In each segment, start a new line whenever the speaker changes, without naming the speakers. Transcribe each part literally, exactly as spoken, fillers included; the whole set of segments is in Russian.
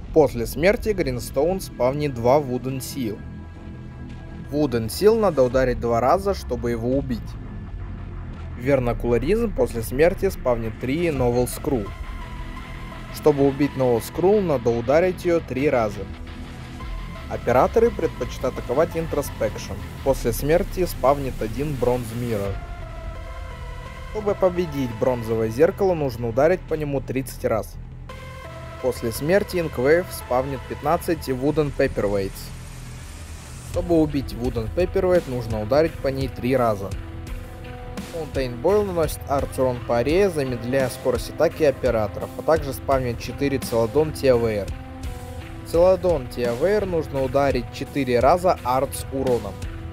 После смерти Гринстоун спавнит два Wooden Seal. Wooden Seal надо ударить два раза, чтобы его убить. Вернокуларизм после смерти спавнит три Novel Screw. Чтобы убить Novel Screw, надо ударить ее три раза. Операторы предпочитают атаковать Introspection. После смерти спавнит один Bronze Mirror. Чтобы победить бронзовое зеркало, нужно ударить по нему тридцать раз. После смерти Inkwave спавнит пятнадцать Wooden Paperweights. Чтобы убить Wooden Paperweight, нужно ударить по ней три раза. Fountain Boil наносит арт урон по аре, замедляя скорость атаки операторов, а также спавнит четыре Celadon Tear. Celadon Tear нужно ударить четыре раза арт с уроном.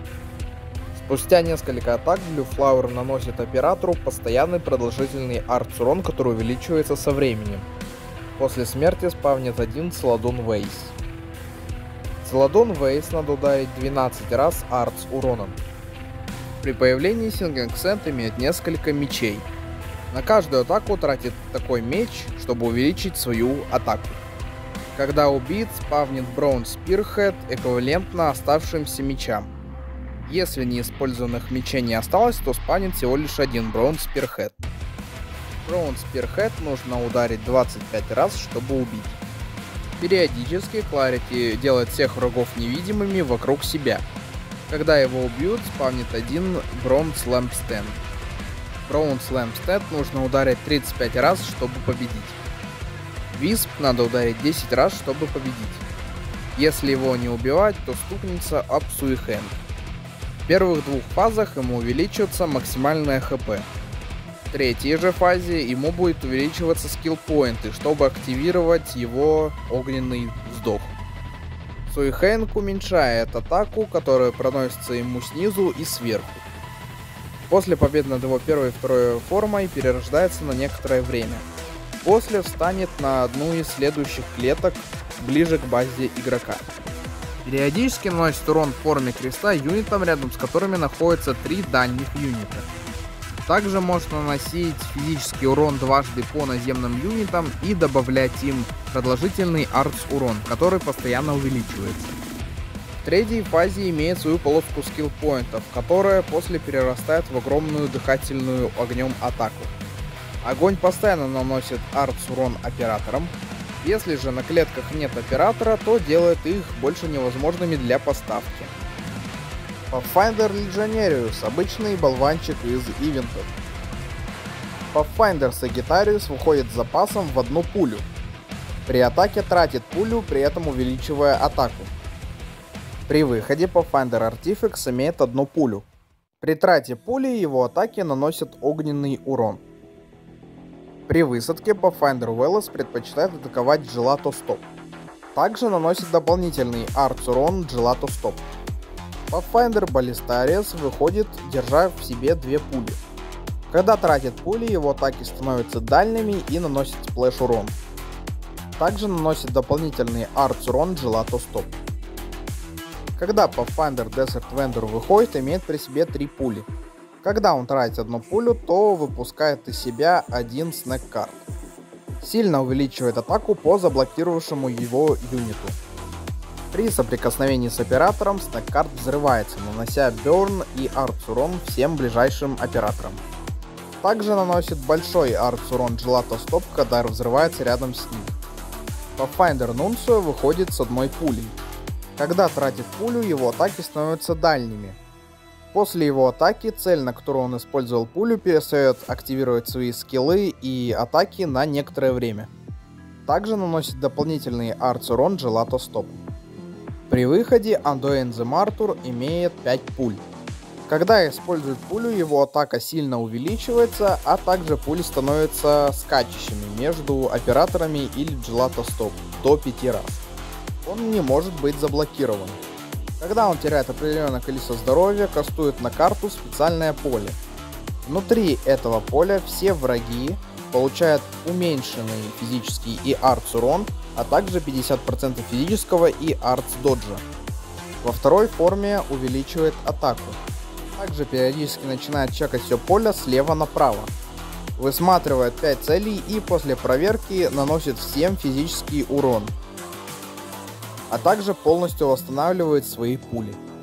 Спустя несколько атак Blue Flower наносит оператору постоянный продолжительный арт урон, который увеличивается со временем. После смерти спавнит один Celadon Vase. Celadon Vase надо ударить двенадцать раз арт с уроном. При появлении Singing Sand имеет несколько мечей. На каждую атаку тратит такой меч, чтобы увеличить свою атаку. Когда убит, спавнит Bronze Spearhead эквивалентно оставшимся мечам. Если неиспользованных мечей не осталось, то спавнит всего лишь один Bronze Spearhead. Bronze Spearhead нужно ударить двадцать пять раз, чтобы убить. Периодически Clarity делает всех врагов невидимыми вокруг себя. Когда его убьют, спавнит один Bronze Lampstand. Bronze Lampstand нужно ударить тридцать пять раз, чтобы победить. Wisp надо ударить десять раз, чтобы победить. Если его не убивать, то стукнется об Suihand. В первых двух фазах ему увеличивается максимальное хп. В третьей же фазе ему будет увеличиваться скиллпоинты, чтобы активировать его огненный вздох. Suihand уменьшает атаку, которая проносится ему снизу и сверху. После победы над его первой и второй формой перерождается на некоторое время. После встанет на одну из следующих клеток ближе к базе игрока. Периодически наносит урон в форме креста юнитам, рядом с которыми находятся три дальних юнита. Также может наносить физический урон дважды по наземным юнитам и добавлять им продолжительный артс урон, который постоянно увеличивается. В третьей фазе имеет свою полоску скиллпоинтов, которая после перерастает в огромную дыхательную огнем атаку. Огонь постоянно наносит артс урон операторам. Если же на клетках нет оператора, то делает их больше невозможными для поставки. Pathfinder Legionarius, обычный болванчик из ивентов. Pathfinder Sagittarius выходит с запасом в одну пулю. При атаке тратит пулю, при этом увеличивая атаку. При выходе Pathfinder Artifacts имеет одну пулю. При трате пули его атаки наносят огненный урон. При высадке Pathfinder Velas предпочитает атаковать Gelato Stop. Также наносит дополнительный арт урон Gelato Stop. Pathfinder Ballistarius выходит, держа в себе две пули. Когда тратит пули, его атаки становятся дальними и наносит сплэш урон. Также наносит дополнительный арт урон Gelato Stop. Когда Pathfinder Desert Vendor выходит, имеет при себе три пули. Когда он тратит одну пулю, то выпускает из себя один Snack Card. Сильно увеличивает атаку по заблокировавшему его юниту. При соприкосновении с оператором Snack Card взрывается, нанося Burn и арт урон всем ближайшим операторам. Также наносит большой арт урон Gelato Stop, когда взрывается рядом с ним. Pathfinder Nuncio выходит с одной пулей. Когда тратит пулю, его атаки становятся дальними. После его атаки цель, на которую он использовал пулю, перестает активировать свои скиллы и атаки на некоторое время. Также наносит дополнительный арт урон Gelato Stop. При выходе Anduin the Martyr имеет пять пуль. Когда использует пулю, его атака сильно увеличивается, а также пули становятся скачущими между операторами или Gelato Stop до пяти раз. Он не может быть заблокирован. Когда он теряет определенное количество здоровья, кастует на карту специальное поле. Внутри этого поля все враги получают уменьшенный физический и артс урон, а также пятьдесят процентов физического и артс доджа. Во второй форме увеличивает атаку. Также периодически начинает чекать все поле слева направо. Высматривает пять целей и после проверки наносит всем физический урон. а также полностью восстанавливает свои пули.